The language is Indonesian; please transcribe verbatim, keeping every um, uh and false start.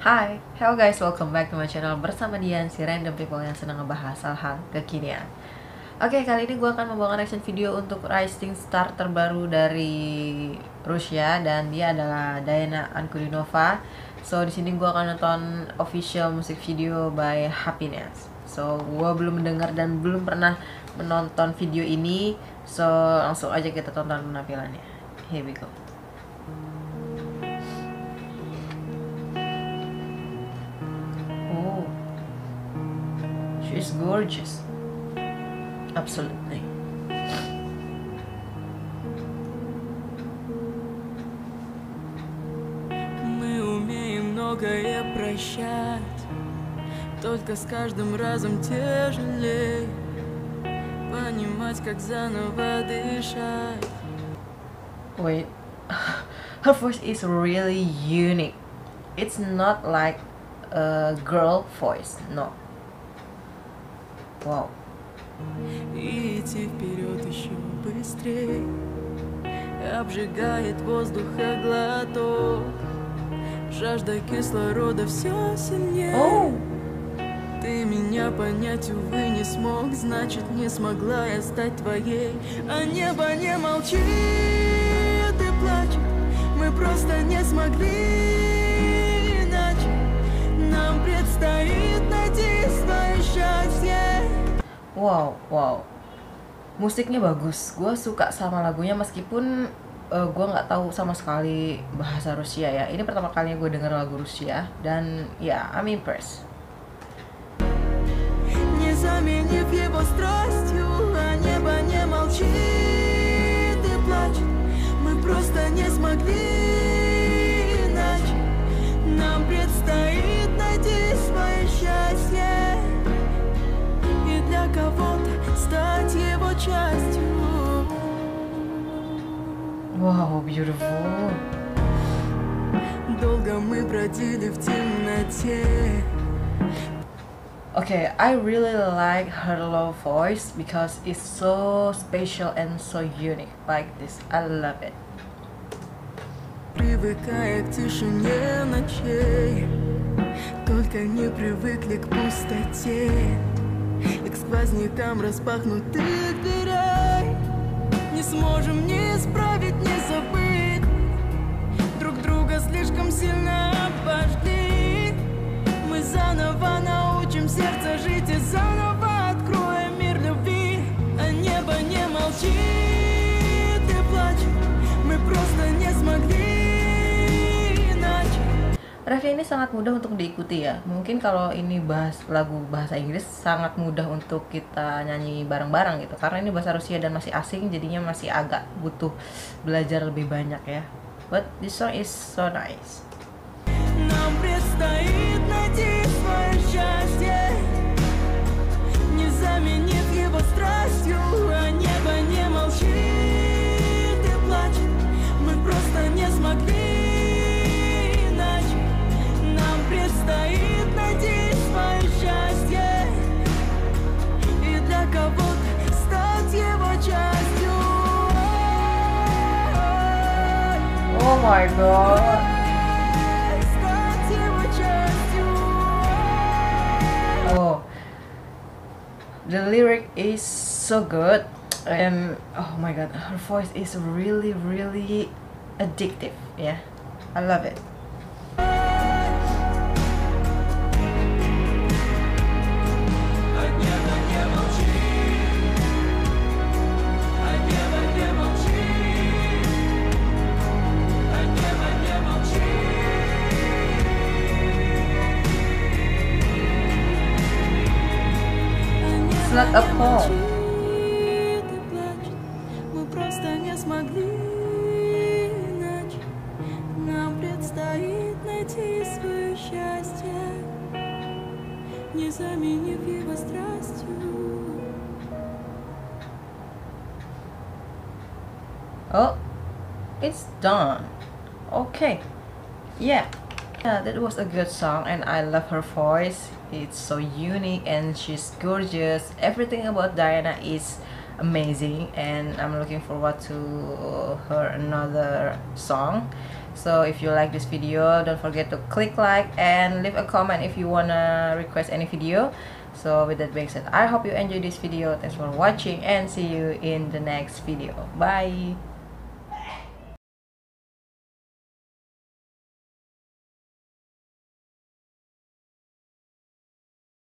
Hai, hello guys, welcome back to my channel bersama Dian, si random people yang senang ngebahas hal-hal kekinian. Oke, kali ini gue akan membawakan reaction video untuk rising star terbaru dari Rusia dan dia adalah Diana Ankudinova. So di sini gue akan nonton official music video by Happiness. So gue belum mendengar dan belum pernah menonton video ini, so langsung aja kita tonton penampilannya. Here we go. Oh, she's gorgeous. Absolutely. Мы умеем многое прощать, только с каждым разом тяжелее понимать, как заново дышать. Wait, her voice is really unique. It's not like a girl voice, no. Wow. И идти вперед еще быстрее обжигает воздуха глоток, жажда кислорода все сильнее. Oh. Ты меня понять, увы, не смог, значит, не смогла я стать твоей. А небо не молчит и плачет, мы просто не смогли иначе. Нам предстоит найти свое счастье. Wow, wow. Musiknya bagus. Gue suka sama lagunya meskipun uh, gue nggak tahu sama sekali bahasa Rusia ya. Ini pertama kalinya gue denger lagu Rusia dan ya, yeah, I'm impressed. Не заменив его страстью, а небо не молчит и плачет. Мы просто не смогли иначе. Нам предстоит найти свое счастье и для кого-то стать его частью. Wow, beautiful. Долго мы бродили в темноте. Okay, I really like her low voice because it's so special and so unique like this. I love it. Привыкая к тишине ночей, только не привыкли к пустоте и к сквознякам распахнутых дверей. Не сможем ни исправить, ни забыть, друг друга слишком сильно обожгли. Мы заново научим сердце жить и заново откроем мир любви. А небо не молчит и плачет, мы просто не смогли иначе. Refnya ini sangat mudah untuk diikuti ya. Mungkin kalau ini bahas lagu bahasa Inggris sangat mudah untuk kita nyanyi bareng-bareng gitu. Karena ini bahasa Rusia dan masih asing, jadinya masih agak butuh belajar lebih banyak ya. But this song is so nice. Нам предстоит найти свое счастье, не заменив его страстью. А небо не молчит и плачет, мы просто не смогли иначе. Нам предстоит найти свое счастье и для кого-то стать его частью. Oh my god. Стать его частью. Oh, the lyric is so good and oh my god, her voice is really really addictive. Yeah, I love it. It's not a poem. Мы просто не смогли иначе. Нам предстоит найти свое счастье, не заменив его страстью. Oh, it's done. Okay, yeah. Yeah, that was a good song and I love her voice. It's so unique and she's gorgeous. Everything about Diana is amazing and I'm looking forward to her another song. So if you like this video, don't forget to click like and leave a comment if you wanna request any video. So with that being said, I hope you enjoy this video. Thanks for watching and see you in the next video. Bye.